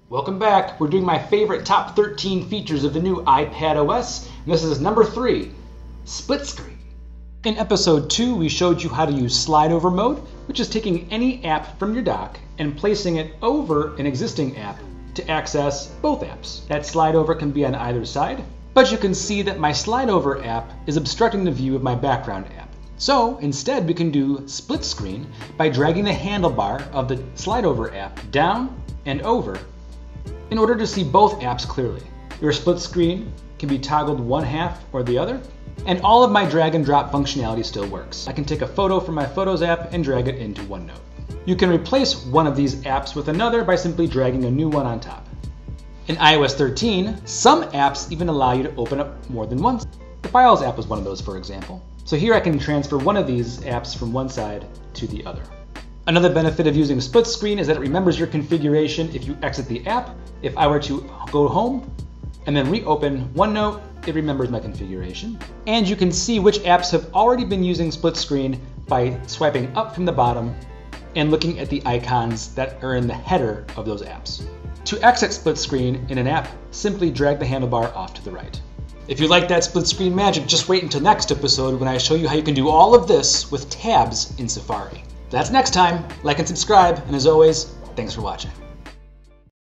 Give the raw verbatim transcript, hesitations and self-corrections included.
Welcome back. We're doing my favorite top thirteen features of the new iPadOS, and this is number three, split screen. In episode two, we showed you how to use slide over mode, which is taking any app from your dock and placing it over an existing app to access both apps. That slide over can be on either side, but you can see that my slide over app is obstructing the view of my background app. So instead we can do split screen by dragging the handlebar of the slide over app down and over in order to see both apps clearly. Your split screen can be toggled one half or the other, and all of my drag and drop functionality still works. I can take a photo from my Photos app and drag it into OneNote. You can replace one of these apps with another by simply dragging a new one on top. In i O S thirteen, some apps even allow you to open up more than once. The Files app was one of those, for example. So here I can transfer one of these apps from one side to the other. Another benefit of using split screen is that it remembers your configuration if you exit the app. If I were to go home and then reopen OneNote, it remembers my configuration. And you can see which apps have already been using split screen by swiping up from the bottom and looking at the icons that are in the header of those apps. To exit split screen in an app, simply drag the handlebar off to the right. If you like that split screen magic, just wait until next episode when I show you how you can do all of this with tabs in Safari. That's next time. Like and subscribe, and as always, thanks for watching.